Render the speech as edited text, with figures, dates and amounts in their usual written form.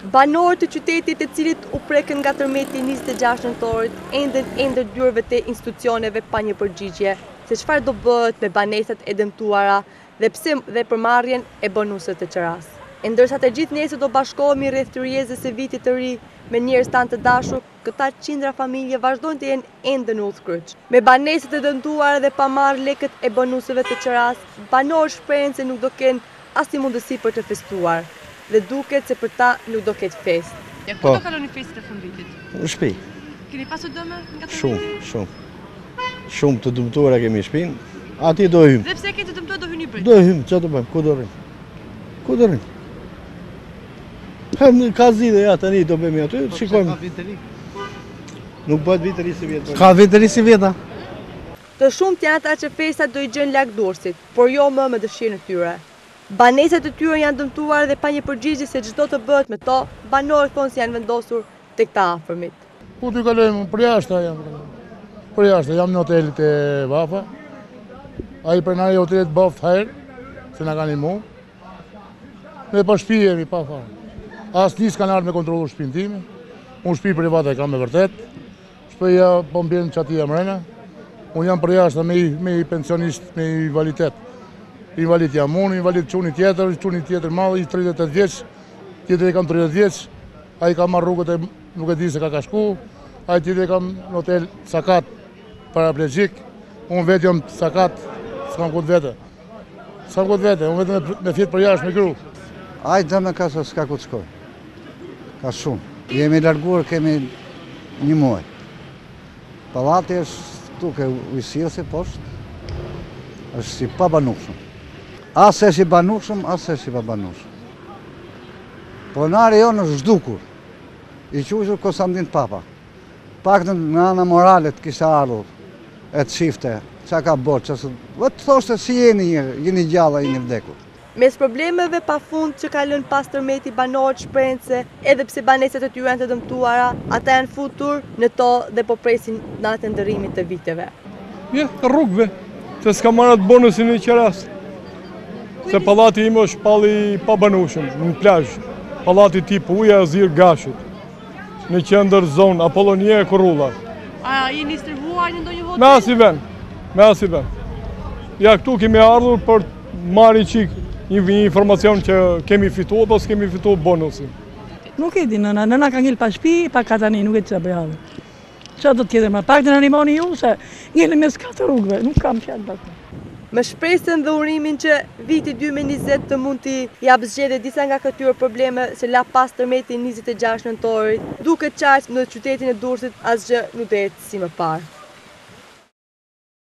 Banorët të qytetit të cilit u prekën nga tërmeti 26 nëntorit ende ndërhyrëve të institucioneve pa një përgjigje se çfarë do bëhet me banesat e dëmtuara dhe pse dhe përmarrjen e bonuseve të Qeras. E ndërsa të gjithë nesër do bashkohemi rreth tërjezës së vitit të ri me njerëz tanë të dashur, këta qindra familje vazhdojnë të jenë ende në udhkryq. Me banesat e dëmtuara dhe pa marrë lekët e bonuseve të Qeras, banorët shprehen se nuk do kenë asnjë mundësi për të festuar dhe duket se për ta nuk do ketë fest. Ja, ku do kaloni festet e fundvitit? Në shtëpi. Keni pasur dëme nga tërmeti? Shumë. Shumë të dëmtuara kemi në shtëpinë. Ati do hym. Dhe pse keni të dëmtuar do hyni brenda? Do hym, çfarë do bëjmë? Ku do rrim? Ku do rrim? Ka zgjidhje ja tani do bëjmë aty, shikojmë. Nuk bëhet vit të ri si vjet. Ka vit të ri si vjeta. Të shumtë janë ata që festat do i gjën lak Durrësit, por jo më me dëshirën e tyre. Banesat e tyre janë dëmtuar dhe pa një përgjigje se çdo të bëhet me to, banorët thonë se janë vendosur tek ta afërmit. Ku t'i kalojmë? Për jashtë jam. Për jashtë jam në hotelit e Vafa. Ai prenari i hotelit boft herë, se na kanë imu. Ne pa shtëpi jemi pa fare. Asnjë s'kan ardhur me kontrollu shtëpinë time. Unë shtëpi private kam me vërtet. Shtëpia po mbien çati mrena. Unë jam për jashtë me pensionist, me invaliditet. Invalid jam unë, invalid çuni tjetër madh, i 38 vjeç, tjetër e kam 30 vjeç, ai ka marrë rrugët e nuk e di se ka shku, ai tjetër e kam në hotel Sakat, paraplegjik, unë vetë jam Sakat, s'kam kut vete. Unë vetëm me fjet për jashtë me kru. Ai dëmë ka se s'ka ku të shkoj. Ka shumë. Jemi larguar kemi një muaj. Pallati është duke ujësirësi poshtë, është si pa banushëm. As e si banushëm, as e si pa banushëm. Pronari jonë është zhdukur, i quajtur Konstantin Papa. Paktën nga ana morale të kishte ardhur e të shifte, çka ka bërë, vetë thoshte si jeni gjalla, jeni vdekur. Mes problemeve pafund që ka lënë pas tërmeti, banorët shprehen se edhe pse banesat e tyre janë të dëmtuara, ata janë futur në to dhe po presin natën e ndërrimit të viteve. Ja, rrugëve, se s'ka marrë atë bonusin e Qeras. Se pallati im është palli pa banushëm, në plazh. Pallati tip Uja Azir Gashit, në qendër zonë Apollonia e Korrulla. A jeni stërvuar në ndonjë hotel? Me as i vend. Ja, këtu kemi ardhur për marrë çik një informacion që kemi fituar apo s'kemi fituar bonusin. Nuk e di nëna ka ngel pa shtëpi, pa katani, nuk e di çfarë bëj. Çfarë do të tjetër më pak të na animoni ju se ngjelem mes katër rrugëve, nuk kam fjalë bashkë. Me shpresën dhe urimin që viti 2020 të mund t'i japë zgjedhje disa nga këtyre probleme se la pas tërmeti 26 nëntorit, duket qartë në qytetin e Durrësit asgjë nuk do jetë si më parë.